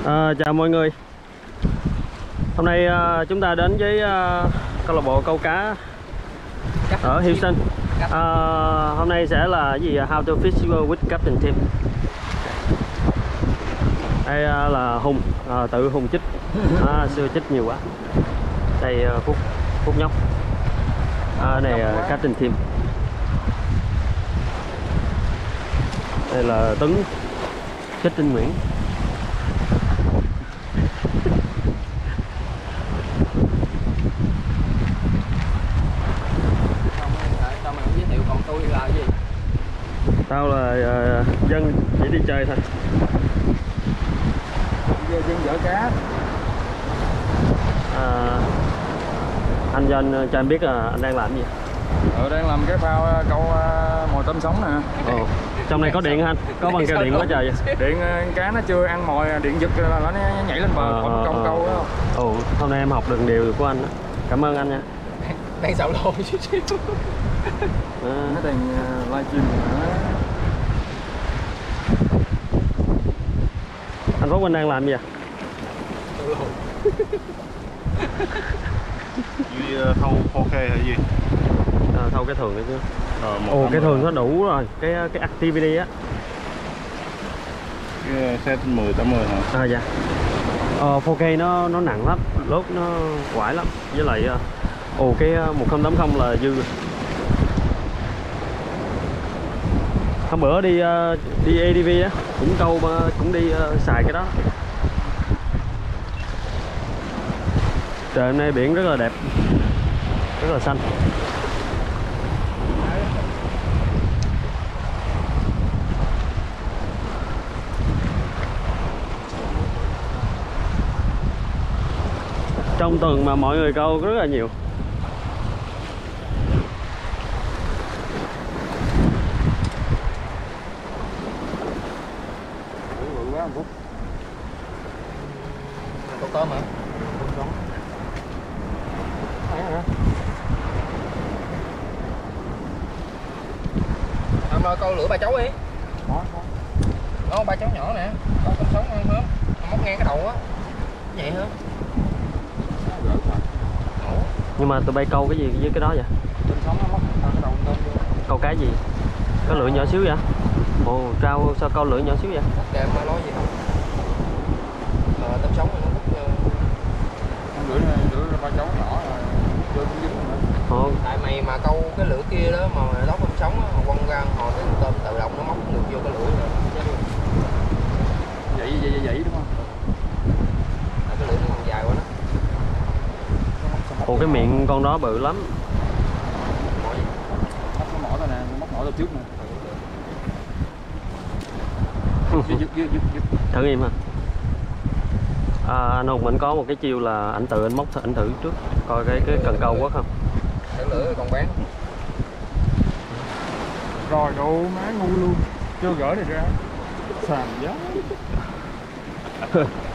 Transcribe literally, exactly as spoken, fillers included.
À, chào mọi người. Hôm nay uh, chúng ta đến với uh, câu lạc bộ câu cá ở Houston. Uh, hôm nay sẽ là cái gì How to Fish with Captain Tim. Đây uh, là Hùng, uh, tự Hùng chích, à, xưa chích nhiều quá. Đây uh, Phúc, Phúc nhóc. À, này uh, Captain Tim. Đây là Tuấn, chích Trinh Nguyễn. Tao là uh, dân chỉ đi chơi thôi. Dân vợ cá. À, anh cho anh cho anh biết là anh đang làm gì? Ờ, đang làm cái phao câu uh, mồi tôm sống nè. Ồ, trong này có điện hả anh? Có bằng keo điện quá trời vậy? Điện uh, cá nó chưa ăn mồi, điện giật là nó nhảy lên bờ, còn à, câu à, câu đó. Ồ, hôm nay em học được điều của anh đó. Cảm ơn anh nha. Đang xạo lô chút xíu. À. Nó đang uh, livestream hả? Anh Phúc anh đang làm gì à? Duy thâu four K hay gì? À, thâu cái thường đấy chứ. Ờ, Ồ, cái thường nó đủ rồi, cái cái activity á. Cái set mười tám mươi hả? À dạ. Ờ, four K nó nó nặng lắm, lốt nó quải lắm. Với lại ồ cái một không tám không là dư. Hôm bữa đi uh, đi a đê vê á, cũng câu cũng đi uh, xài cái đó. Trời hôm nay biển rất là đẹp, rất là xanh. Trong tuần mà mọi người câu rất là nhiều. Câu tôm hả? Em ơi, câu lửa ba cháu đi. Đó, ba cháu nhỏ nè. Câu tôm sống ăn không? Móc ngang cái đầu á. Vậy hả? Nhưng mà tụi bay câu cái gì với cái đó vậy? Tôm sống nó móc cái đầu tôm vô. Câu cái gì? Có lưỡi nhỏ xíu vậy? Ồ, cao sao câu lưỡi nhỏ xíu vậy? Kệ mà nói gì không? Ờ, tôm sống nó rất Lưỡi lưỡi ba cháu nhỏ rồi vô cũng dính rồi. Ồ. tại mày mà câu cái lưỡi kia đó mà đó tôm sống á, quăng ra hồi cái tôm tự động nó móc được vô cái lưỡi rồi. Vậy vậy vậy đúng không? À, cái lưỡi nó còn dài quá đó. Ồ, cái miệng con đó bự lắm. Mỏi gì? Móc nó mỏ ra nè, móc mỏ ra trước nè. Dứt dứt dứt dứt. Thử em hả? À, anh Hùng anh có một cái chiêu là anh tự anh móc anh thử trước coi cái cái cần câu quá không. Cái lưỡi còn bán. Rồi đồ má ngu luôn. Chưa gỡ này ra. Sàn giá.